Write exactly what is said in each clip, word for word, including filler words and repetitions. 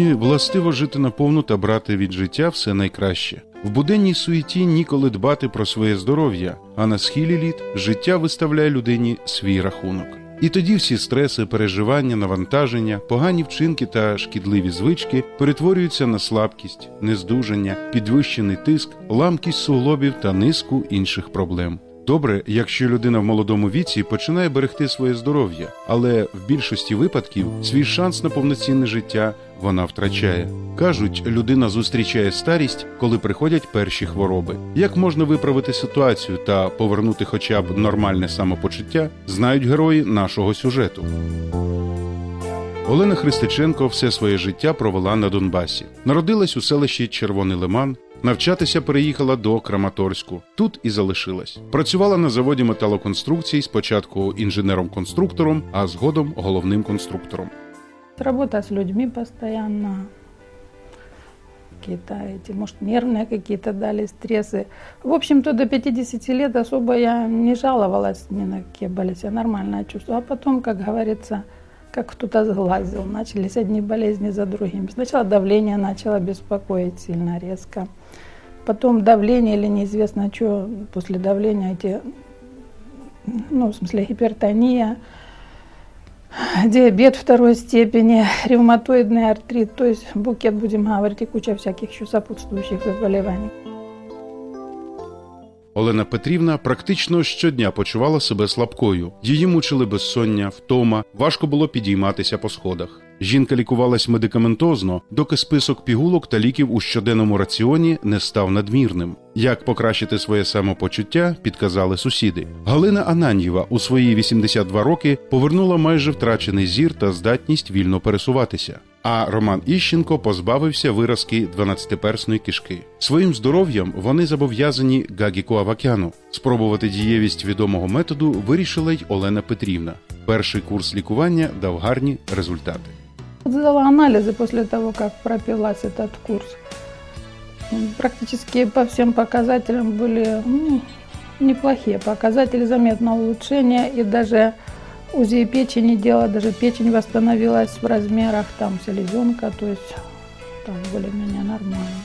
Людині властиво жити наповну та брати від життя все найкраще. В буденній суєті ніколи дбати про своє здоров'я, а на схилі літ життя виставляє людині свій рахунок. І тоді всі стреси, переживання, навантаження, погані вчинки та шкідливі звички перетворюються на слабкість, нездужання, підвищений тиск, ламкість суглобів та низку інших проблем. Добре, якщо людина в молодому віці починає берегти своє здоров'я, але в більшості випадків свій шанс на повноцінне життя вона втрачає. Кажуть, людина зустрічає старість, коли приходять перші хвороби. Як можна виправити ситуацію та повернути хоча б нормальне самопочуття, знають герої нашого сюжету. Олена Христиченко все своє життя провела на Донбасі. Народилась у селищі Червоний Лиман, навчатися переїхала до Краматорську. Тут і залишилась. Працювала на заводі металоконструкцій, спочатку інженером-конструктором, а згодом головним конструктором. Работа с людьми постоянно, какие-то эти, может, нервные какие-то дали стрессы. В общем-то, до пятидесяти лет особо я не жаловалась ни на какие болезни, я нормально чувствовала. А потом, как говорится, как кто-то сглазил, начались одни болезни за другими. Сначала давление начало беспокоить сильно, резко. Потом давление или неизвестно что, после давления эти, ну, в смысле, гипертония, диабет второй степени, ревматоидный артрит, то есть букет, будем говорить, и куча всяких еще сопутствующих заболеваний. Олена Петрівна практично щодня почувала себе слабкою. Її мучили безсоння, втома, важко було підійматися по сходах. Жінка лікувалась медикаментозно, доки список пігулок та ліків у щоденному раціоні не став надмірним. Як покращити своє самопочуття, підказали сусіди. Галина Ананьєва у свої вісімдесят два роки повернула майже втрачений зір та здатність вільно пересуватися. А Роман Іщенко позбавився виразки дванадцятиперсної кишки. Своїм здоров'ям вони зобов'язані Гагіку Авакяну. Спробувати дієвість відомого методу вирішила й Олена Петрівна. Перший курс лікування дав гарні результати. Сдала анализы после того, как пропилась этот курс. Практически по всем показателям были, ну, неплохие показатели, заметно улучшение. И даже УЗИ печени делала, даже печень восстановилась в размерах, там селезенка, то есть там более-менее нормально.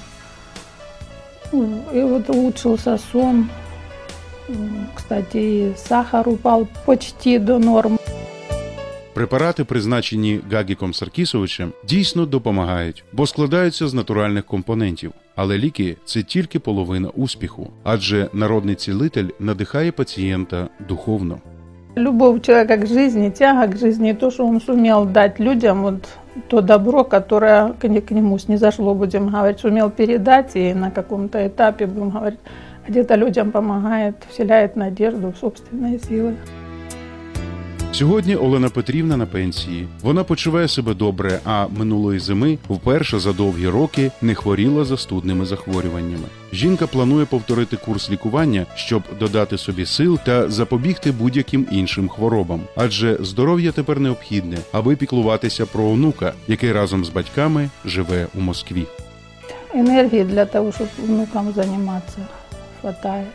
И вот улучшился сон. Кстати, и сахар упал почти до нормы. Препарати, призначені Гагіком Саркісовичем, дійсно допомагають, бо складаються з натуральних компонентів. Але ліки – це тільки половина успіху, адже народний цілитель надихає пацієнта духовно. Любовь человека к жизни, тяга к жизни, то, что он сумел дать людям, вот то добро, которое к нему снизошло, будем говорить, сумел передать, и на каком-то этапе, будем говорить, где-то людям помогает, вселяет надежду в собственные силы. Сьогодні Олена Петрівна на пенсії. Вона почуває себе добре, а минулої зими вперше за довгі роки не хворіла застудними захворюваннями. Жінка планує повторити курс лікування, щоб додати собі сил та запобігти будь-яким іншим хворобам. Адже здоров'я тепер необхідне, аби піклуватися про онука, який разом з батьками живе у Москві. Енергії для того, щоб внукам займатися, хватає.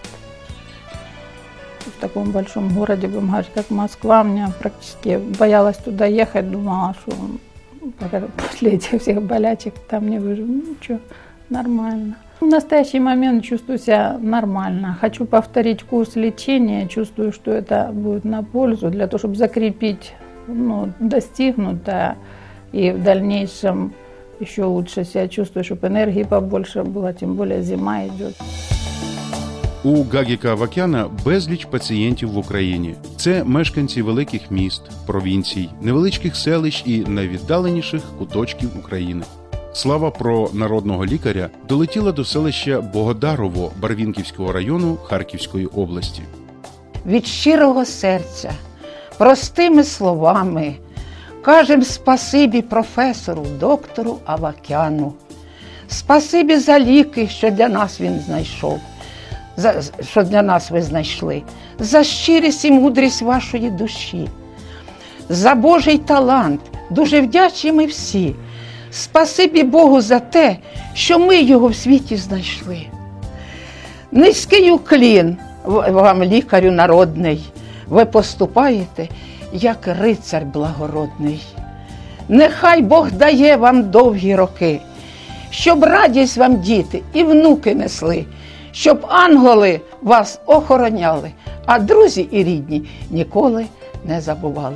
В таком большом городе, будем говорить, как Москва, мне практически боялась туда ехать, думала, что после этих всех болячек там не выживу. Ну ничего, нормально. В настоящий момент чувствую себя нормально. Хочу повторить курс лечения, чувствую, что это будет на пользу, для того, чтобы закрепить, ну, достигнутое и в дальнейшем еще лучше себя чувствую, чтобы энергии побольше было, тем более зима идет. У Гагіка Авакяна безліч пацієнтів в Україні. Це мешканці великих міст, провінцій, невеличких селищ і найвіддаленіших куточків України. Слава про народного лікаря долетіла до селища Богодарово Барвінківського району Харківської області. Від щирого серця, простими словами, кажем спасибі професору, доктору Авакяну. Спасибі за ліки, що для нас він знайшов. За, що для нас ви знайшли, за щирість і мудрість вашої душі, за Божий талант, дуже вдячні ми всі. Спасибі Богу за те, що ми його в світі знайшли. Низький уклін вам, лікарю народний, ви поступаєте, як рицар благородний. Нехай Бог дає вам довгі роки, щоб радість вам діти і внуки несли, щоб ангели вас охороняли, а друзі і рідні ніколи не забували.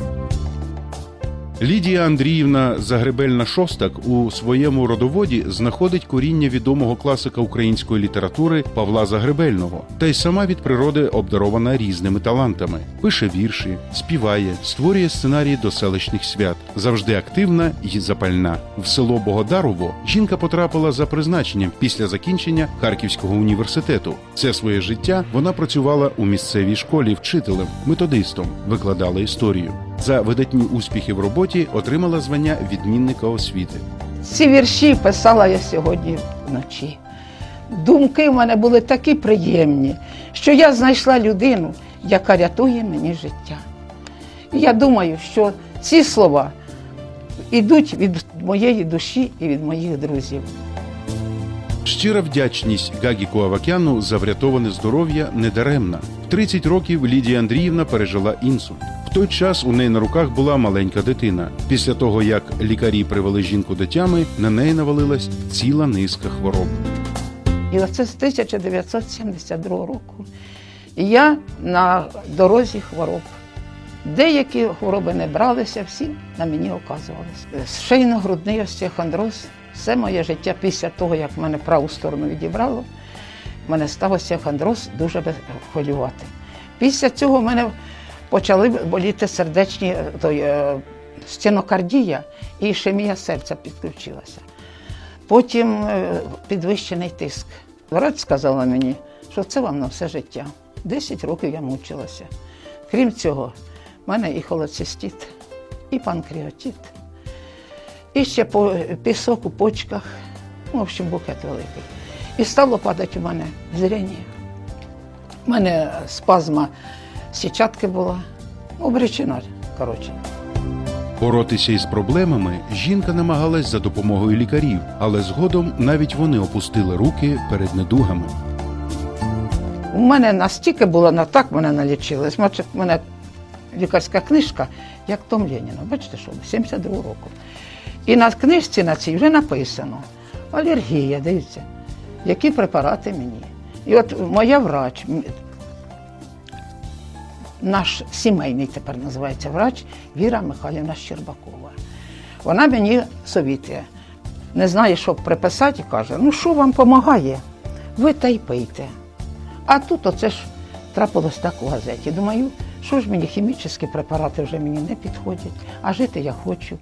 Лідія Андріївна Загребельна-Шостак у своєму родоводі знаходить коріння відомого класика української літератури Павла Загребельного, та й сама від природи обдарована різними талантами. Пише вірші, співає, створює сценарії до селищних свят, завжди активна і запальна. В село Богодарово жінка потрапила за призначенням після закінчення Харківського університету. Все своє життя вона працювала у місцевій школі вчителем, методистом, викладала історію. За видатні успіхи в роботі отримала звання відмінника освіти. Ці вірші писала я сьогодні вночі. Думки в мене були такі приємні, що я знайшла людину, яка рятує мені життя. І я думаю, що ці слова йдуть від моєї душі і від моїх друзів. Щира вдячність Гагіку Авакяну за врятоване здоров'я недаремна. В тридцять років Лідія Андріївна пережила інсульт. В той час у неї на руках була маленька дитина. Після того, як лікарі привели жінку до тями, на неї навалилась ціла низка хвороб. І оце з тисяча дев'ятсот сімдесят другого року я на дорозі хвороб. Деякі хвороби не бралися, всі на мені оказувалися. Шийно-грудний остеохондроз. Все моє життя після того, як мене праву сторону відібрало, в мене став остеохондроз дуже хвилювати. Після цього в мене почали боліти сердечні, той, е, стенокардія і ішемія серця підключилася. Потім е, підвищений тиск. Врач сказала мені, що це вам на все життя. Десять років я мучилася. Крім цього, в мене і холецистит, і панкреатит, і ще по, пісок у почках, в общем, букет великий. І стало падати у мене зріння. У мене спазма сітчатки була, обречена, коротше. Боротися із проблемами жінка намагалась за допомогою лікарів, але згодом навіть вони опустили руки перед недугами. У мене настільки було, на так мене налічили. Значить, у мене лікарська книжка, як Том Леніна, бачите, що, сімдесят другого року. І на книжці на цій вже написано алергія, дивіться, які препарати мені. І от моя врач, наш сімейний тепер називається врач, Віра Михайлівна Щербакова. Вона мені совітує, не знає, що приписати, і каже, ну що вам допомагає, ви та й пийте. А тут оце ж трапилось так у газеті. Думаю, що ж мені, хімічні препарати вже мені не підходять, а жити я хочу.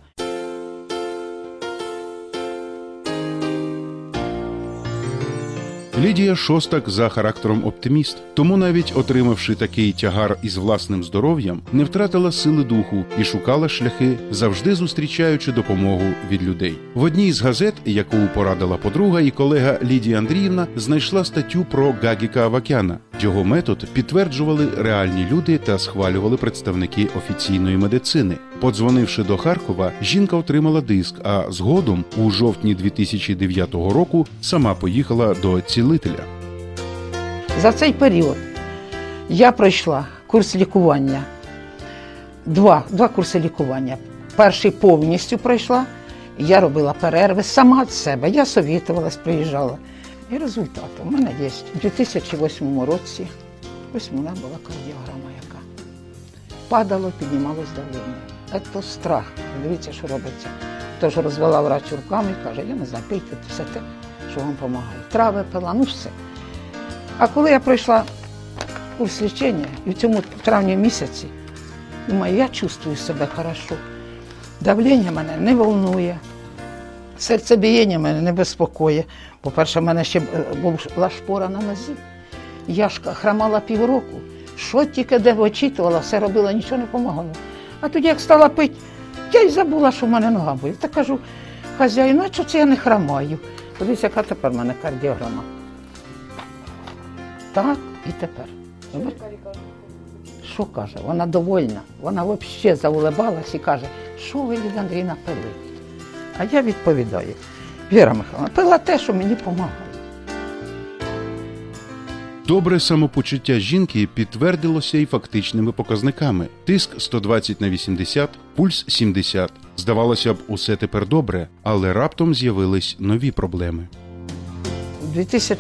Лідія Шостак за характером оптиміст, тому навіть отримавши такий тягар із власним здоров'ям, не втратила сили духу і шукала шляхи, завжди зустрічаючи допомогу від людей. В одній з газет, яку порадила подруга і колега Лідія Андріївна, знайшла статтю про Гагіка Авакяна. Його метод підтверджували реальні люди та схвалювали представники офіційної медицини. Подзвонивши до Харкова, жінка отримала диск, а згодом, у жовтні дві тисячі дев'ятого року, сама поїхала до цілителя. За цей період я пройшла курс лікування, два, два курси лікування. Перший повністю пройшла, я робила перерви сама від себе, я совітувалась, приїжджала. І результат у мене є. У дві тисячі восьмому році, ось у мене була кардіограма яка. Падало, піднімалось давлення. Це страх. Дивіться, що робиться. Тож розвела врач руками і каже, я не знаю, пийте все те, що вам допомагає. Трави пила, ну все. А коли я пройшла курс лічення, і в цьому травні місяці, думаю, я чувствую себе хорошо. Давлення мене не волнує. Серцебієння мене не безпокоїть. По-перше, в мене ще була шпора на нозі. Я ж хромала півроку. Що тільки де вичитувала, все робила, нічого не допомагало. А тоді, як стала пити, я й забула, що в мене нога болить. Та кажу, хазяїну, а чого це я не хромаю? Подивіться, яка тепер в мене кардіограма. Так і тепер. Що каже? Вона довольна. Вона взагалі заулибалась і каже, що ви, Лідія Андріївна, пили? А я відповідаю, Віра Михайлівна, пила те, що мені допомагає. Добре самопочуття жінки підтвердилося і фактичними показниками. Тиск сто двадцять на вісімдесят, пульс сімдесят. Здавалося б, усе тепер добре, але раптом з'явились нові проблеми. У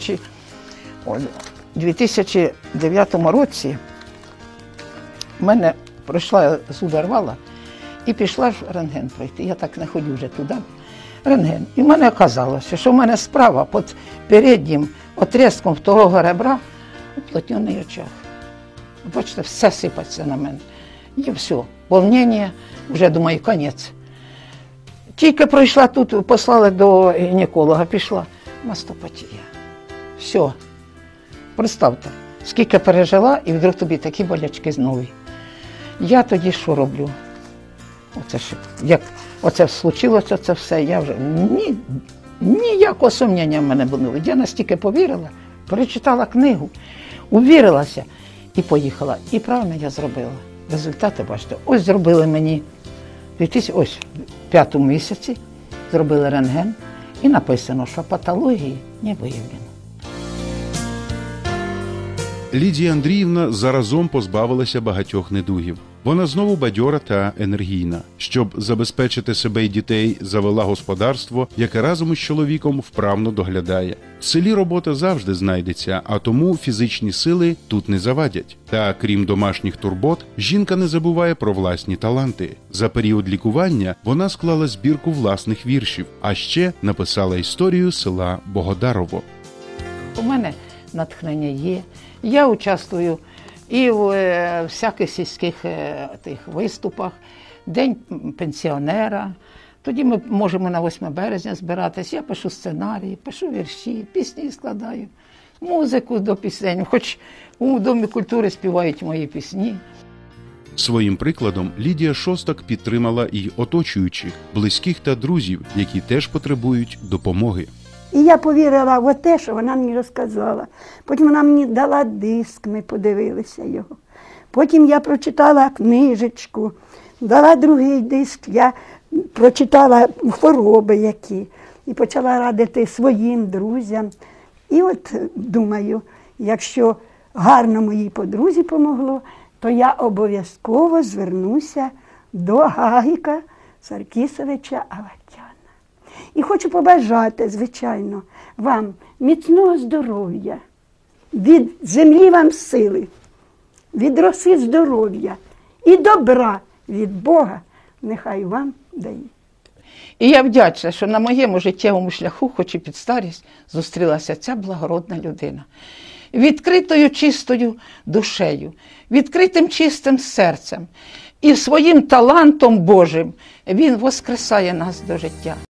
дві тисячі дев'ятому році в мене пройшла, зуби рвала і пішла ж рентген пройти. Я так не ходю вже туди. Рентген. І в мене оказалося, що в мене справа під переднім отрізком того ребра уплотнений очаг. Бачите, все сипаться на мене. І все, волнення, вже думаю, кінець. Тільки пройшла тут, послали до гінеколога, пішла мастопатія. Все. Представте, скільки пережила, і вдруг тобі такі болячки знову. Я тоді що роблю? Оце ж, як оце случилося, це все, я вже ні, ніякого сумніння в мене було. Я настільки повірила, перечитала книгу, увірилася і поїхала. І правильно я зробила. Результати, бачите, ось зробили мені ось в п'ятому місяці, зробили рентген і написано, що патології не виявлено. Лідія Андріївна заразом позбавилася багатьох недугів. Вона знову бадьора та енергійна. Щоб забезпечити себе і дітей, завела господарство, яке разом із чоловіком вправно доглядає. В селі робота завжди знайдеться, а тому фізичні сили тут не завадять. Та, крім домашніх турбот, жінка не забуває про власні таланти. За період лікування вона склала збірку власних віршів, а ще написала історію села Богодарово. У мене натхнення є. Я участвую і в е, всяких сільських е, тих виступах, День пенсіонера. Тоді ми можемо на восьме березня збиратись. Я пишу сценарії, пишу вірші, пісні складаю, музику до пісень. Хоч у Домі культури співають мої пісні. Своїм прикладом Лідія Шостак підтримала і оточуючих, близьких та друзів, які теж потребують допомоги. І я повірила в те, що вона мені розказала. Потім вона мені дала диск, ми подивилися його. Потім я прочитала книжечку, дала другий диск, я прочитала хвороби які. І почала радити своїм друзям. І от думаю, якщо гарно моїй подрузі помогло, то я обов'язково звернуся до Гагіка Саркісовича Авакяна. І хочу побажати, звичайно, вам міцного здоров'я, від землі вам сили, від роси здоров'я і добра від Бога нехай вам дає. І я вдячна, що на моєму життєвому шляху, хоч і під старість, зустрілася ця благородна людина. Відкритою чистою душею, відкритим чистим серцем і своїм талантом Божим він воскресає нас до життя.